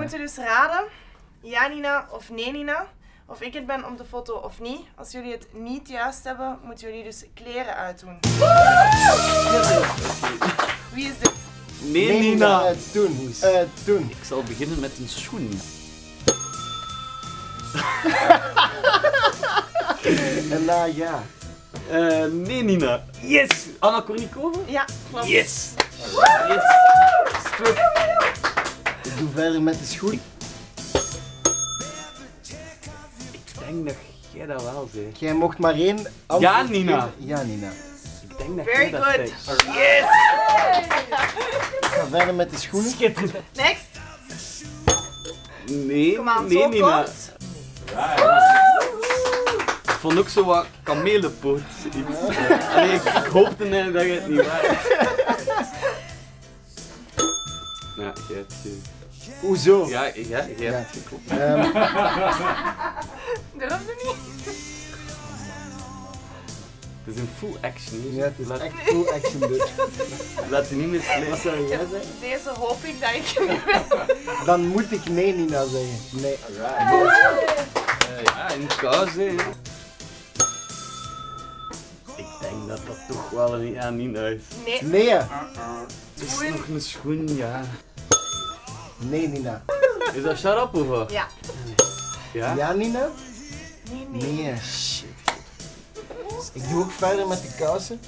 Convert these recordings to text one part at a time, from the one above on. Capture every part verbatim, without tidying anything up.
moeten dus raden, ja Nina of nee Nina, of ik het ben op de foto of niet. Als jullie het niet juist hebben, moeten jullie dus kleren uitdoen. Wie is dit? Nee, Nee, Nina. Nina. Uh, doen. Uh, doen. Ik zal beginnen met een schoen. En na ja. Uh, nee, Nina. Yes! Anna Kournikova? Ja, klopt. Yes! Yes! Strip. Ik doe verder met de schoen. Ik denk dat jij dat wel zei. Jij mocht maar één antwoord Ja, Nina. geven. Ja, Nina. Ik denk dat Very jij dat good. zei. Yes! Ik ga verder met de schoenen. Schitterend. Next. Nee, Kom aan, nee, zo Nina. kort. Ik vond ook zo wat kamelenpoot. Iets. Allee, ik, ik hoopte net dat je het niet was. Ja, jij hebt ge... Hoezo? Ja, ja, jij Ja. hebt geklopt. Ehm, Durfde niet. Het is een full action. hè. ja, het is Laat, echt full action dus. laat je niet meer Wat slepen. zou jij zeggen? Deze hoop ik dat ik niet ben. Dan moet ik nee Nina zeggen. Nee. Uh, ja, in kous, hè. Ik denk dat dat toch wel een ja, Nina is. Nee. Nee. Het is nog een schoen, ja. Nee Nina. Is dat shut up of wat? Ja. Ja? Ja Nina? Nee, nee. Nee. Shit. Ik doe ook verder met de kousen.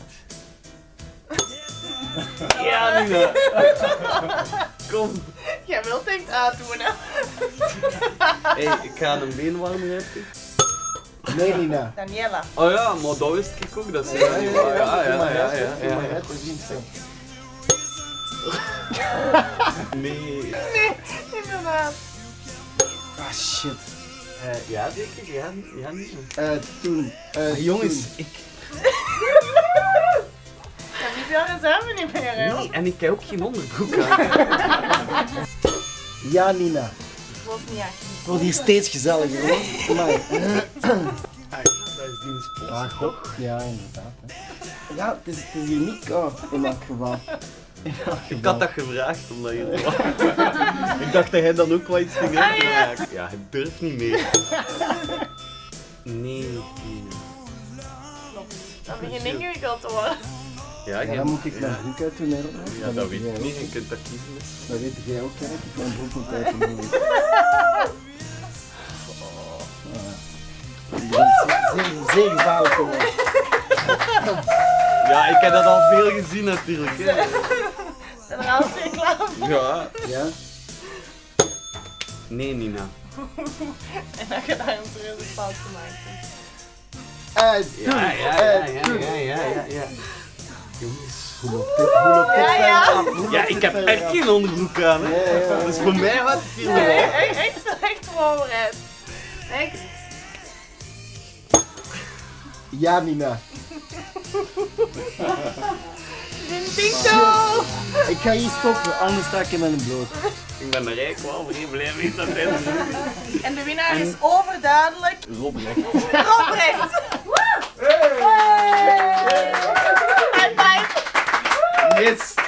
Ja, Nina. Kom. Jij wilt echt uitdoen, hè? Hey, ik ga een beenwarmer hebben. Nee Nina. Daniela. Oh ja, maar dat wist ik ook. Dat is Ja, ja, ja, ja, ja, doe ja, maar ja, uit, ja, doe maar ja. uit, dat is niet zo. Nee. Nee, inderdaad. Ah shit. Uh, ja, zeker. Ja, ja, Nina. Eh, toen. Eh, Jongens, toen. ik... Ja, die jaren zijn we niet meer, hè? Nee, en ik heb ook geen onderbroek aan. Ja Nina. Ik was niet echt. Het wordt hier steeds gezelliger hoor. Maar, Dat is die sport. ah, god. Ja, inderdaad. Hè. Ja, het is, het is hier niet koud in elk geval. In elk Ik geval. had dat gevraagd omdat je er was. Ik dacht dat hij dan ook wel iets ging uitvragen. Ja, hij durft niet meer. Nee, Nina. Klopt. Dan begin ik ingewikkeld te worden. Ja, Ja, dan moet ik mijn broek uit doen, hè. Ja, dat weet jij ik ook. niet. Je kunt dat kiezen. hè. Dat weet jij ook, hè. Ik heb mijn broek moet uit doen. Zeer, zeer gevaarlijk geworden. Ja, ik heb dat al veel gezien natuurlijk. Hè. Zijn er al twee klaar voor? Ja. Ja? Nee, Nina. En dan ga je daar een serieuze fout gemaakt. Eh, toen. Ja, ja, ja, ja, ja, ja, ja, ja. Jongens. Hoe loopt dit, hoe loopt dit Ja, verder ja. af? Hoe Ja, loopt ik dit heb verder echt af? geen onderbroek aan. Hè. Ja, ja, ja. Dus voor mij wat het hier Nee, wel. echt, echt, echt voorbereid. Next. Ja, Nina. Ding-ding-dong! Ik ga hier stoppen, anders sta ik in mijn bloot. Ik ben er eigenlijk wel vrij blij mee dat hij er is. En de winnaar is overduidelijk Robrecht. Robrecht. Woe! Hey! High five! Yes!